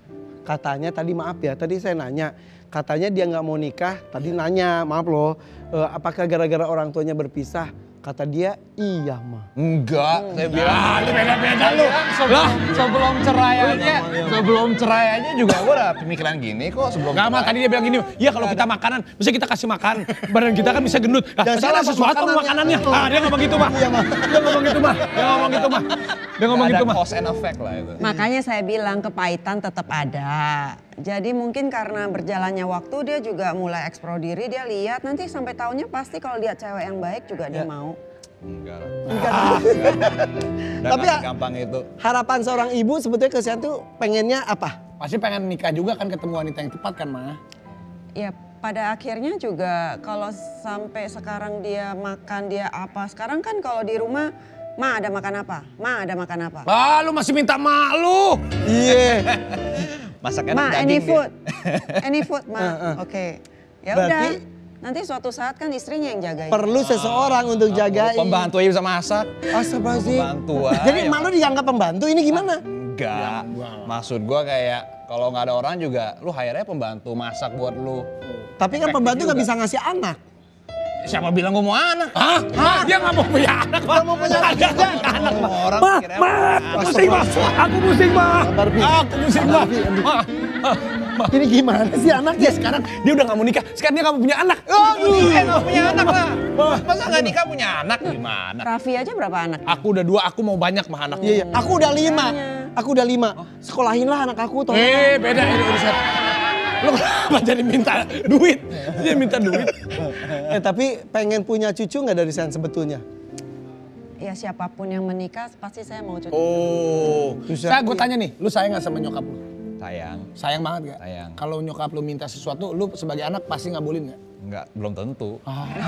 Katanya tadi maaf ya, tadi saya nanya. Katanya dia nggak mau nikah, tadi nanya, maaf loh. Apakah gara-gara orang tuanya berpisah? Kata dia, iya mah. Enggak, saya bilang. Lu beda-beda lu. Sebelum cerai aja juga gue udah pemikiran gini kok sebelum Gak mah tadi dia bilang gini, ya kalau kita makanan, bisa kita kasih makan, badan kita kan bisa gendut. Nah, salah sesuatu makanannya. Dia ngomong gitu mah. Dia ngomong gitu mah. Dia ngomong gitu mah. Ada cause and effect lah itu. Makanya saya bilang kepahitan tetap ada. Jadi mungkin karena berjalannya waktu dia juga mulai eksplor diri, dia lihat nanti sampai tahunnya pasti kalau lihat cewek yang baik juga dia mau. Enggak. Tapi ya, gampang itu. harapan seorang ibu sebetulnya ke Sian tuh pengennya apa? Pasti pengen nikah juga kan ketemu wanita yang tepat kan mah. Ya pada akhirnya juga kalau sampai sekarang dia makan dia apa. Sekarang kan kalau di rumah, Ma ada makan apa? Ma ada makan apa? Ah lu masih minta mak lu. Iya. Masak Ma enak any daging food? Any food Ma? Oke. Ya udah. Berarti- Nanti suatu saat kan istrinya yang jagain. Perlu seseorang untuk jagain. Pembantu aja bisa masak. Astagfirullahaladzim. Pembantu aja. Jadi emak lu dianggap pembantu ini gimana? Enggak. Maksud gua kayak kalau nggak ada orang juga lu hire-nya pembantu masak buat lu. Tapi kan pembantu nggak bisa ngasih anak. Siapa bilang gue mau anak? Hah? Dia nggak mau punya anak. Nggak mau punya anak. Orang pikirnya Aku pusing mah. Aku pusing mah. Aku pusing mah. Ini gimana sih anaknya? Sekarang dia udah nggak mau nikah. Sekarang dia nggak mau punya anak. nggak punya anak lah. Masa nggak nikah punya anak gimana? Raffi aja berapa anak? Aku udah 2, aku mau banyak mah anak. Iya, iya. Aku udah 5. Aku udah 5. Sekolahinlah anak aku toh. Beda ini urusan. Lu kenapa jadi minta duit? Dia minta duit. Tapi pengen punya cucu nggak dari Sian sebetulnya? Ya siapapun yang menikah pasti saya mau cucu. Oh. Saya gue tanya nih, lu sayang nggak sama nyokap lu? Sayang. Sayang banget gak? Sayang. Kalau nyokap lu minta sesuatu, lu sebagai anak pasti ngabulin gak? Enggak, belum tentu.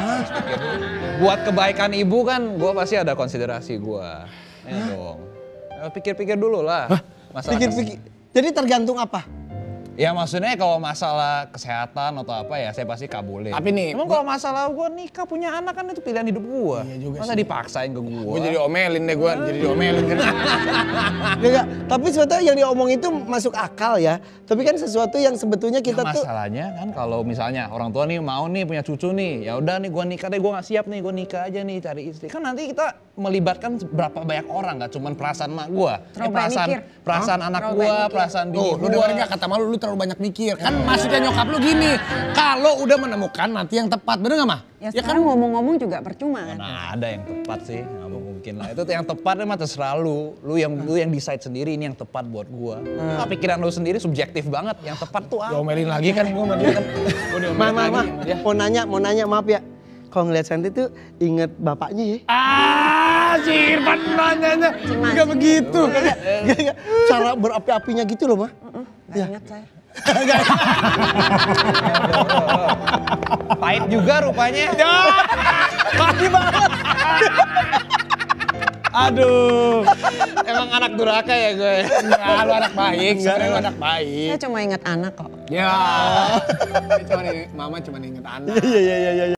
Buat kebaikan ibu kan gue pasti ada konsiderasi gue. Ya dong. Pikir-pikir dulu lah. Pikir-pikir. Jadi tergantung apa? Ya maksudnya kalau masalah kesehatan atau apa ya saya pasti kabulin. Tapi nih, Emang kalau masalah gue nikah punya anak kan itu pilihan hidup gue. Iya juga Masa sih. dipaksain ke gue? gue jadi omelin deh gue, jadi diomelin kan. Enggak, tapi sebetulnya yang diomong itu masuk akal ya. Tapi kan sesuatu yang sebetulnya kita tuh Masalahnya kan kalau misalnya orang tua nih mau nih punya cucu nih, ya udah nih gue nikah deh, gue nggak siap nih, gue nikah aja nih cari istri. Kan nanti kita melibatkan berapa banyak orang, nggak cuman perasaan mak gue, Terlalu banyak mikir. perasaan anak Terlalu gue, banyak mikir. perasaan bini Tuh, lu gue. denger gak kata malu, lu terlalu banyak mikir. Kan maksudnya nyokap lu gini, kalau udah menemukan nanti yang tepat, bener gak mah? Ya sekarang ngomong-ngomong juga percuma kan. Nah ada yang tepat sih, nggak mungkin lah. Itu yang tepat mah terserah lu yang decide sendiri ini yang tepat buat gue. Nah, pikiran lu sendiri subjektif banget, yang tepat tuh apa? Diomelin lagi kan gue sama dia kan. Gue diomelin Mama, lagi sama dia. mau nanya, maaf ya. Kalau ngeliat Santi tuh inget bapaknya ya. Si Irfan nanyanya nggak begitu. Gak. Cara berapi-apinya gitu loh, mah. Gak ingat saya. Pahit juga rupanya. Pasti banget. Aduh. Emang anak durhaka ya gue. Enggak, lu anak baik, sebenarnya lu anak baik. Saya cuma ingat anak kok. Ya. Mama cuma inget anak. Iya.